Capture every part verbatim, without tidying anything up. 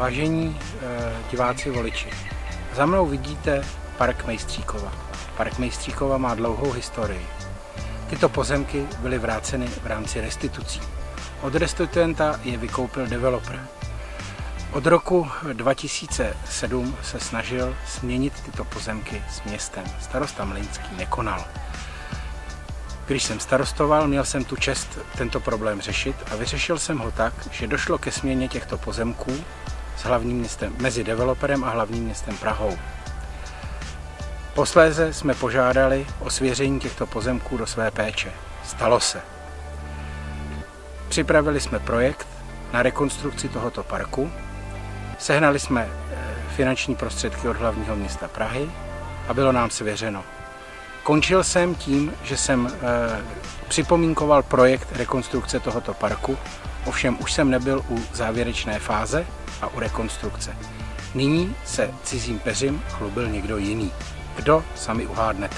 Vážení eh, diváci, voliči, za mnou vidíte park Mejstříkova. Park Mejstříkova má dlouhou historii. Tyto pozemky byly vráceny v rámci restitucí. Od restituenta je vykoupil developer. Od roku dva tisíce sedm se snažil změnit tyto pozemky s městem. Starosta Mlýnský nekonal. Když jsem starostoval, měl jsem tu čest tento problém řešit a vyřešil jsem ho tak, že došlo ke směně těchto pozemků s hlavním městem, mezi developerem a hlavním městem Prahou. Posléze jsme požádali o svěření těchto pozemků do své péče. Stalo se. Připravili jsme projekt na rekonstrukci tohoto parku, sehnali jsme finanční prostředky od hlavního města Prahy a bylo nám svěřeno. Končil jsem tím, že jsem e, připomínkoval projekt rekonstrukce tohoto parku, ovšem už jsem nebyl u závěrečné fáze a u rekonstrukce. Nyní se cizím peřím chlubil někdo jiný. Kdo, sami uhádnete.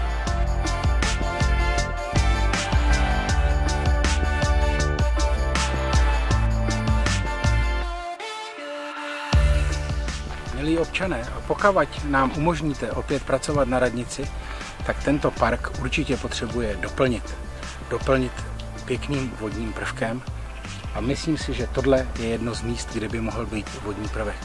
Milí občané, a pokud nám umožníte opět pracovat na radnici, tak tento park určitě potřebuje doplnit. Doplnit pěkným vodním prvkem a myslím si, že tohle je jedno z míst, kde by mohl být vodní prvek.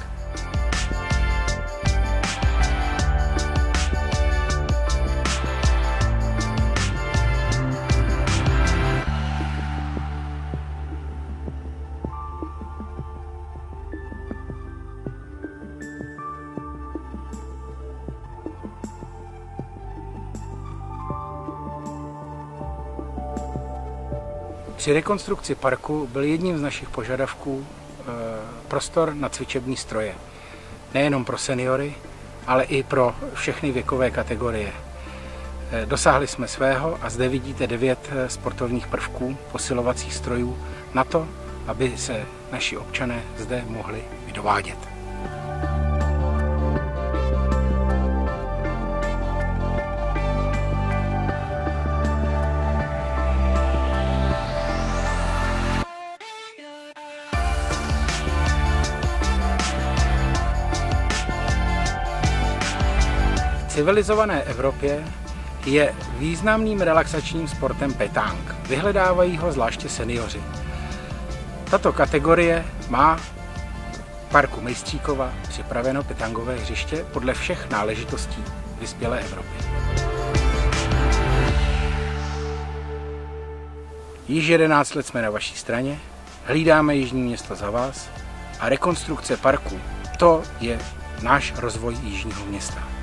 Při rekonstrukci parku byl jedním z našich požadavků e, prostor na cvičební stroje. Nejenom pro seniory, ale i pro všechny věkové kategorie. E, dosáhli jsme svého a zde vidíte devět sportovních prvků, posilovacích strojů na to, aby se naši občané zde mohli vydovádět. V civilizované Evropě je významným relaxačním sportem petang. Vyhledávají ho zvláště seniori. Tato kategorie má v parku Mejstříkova připraveno petangové hřiště podle všech náležitostí vyspělé Evropy. Již jedenáct let jsme na vaší straně, hlídáme Jižní Město za vás a rekonstrukce parku, to je náš rozvoj Jižního Města.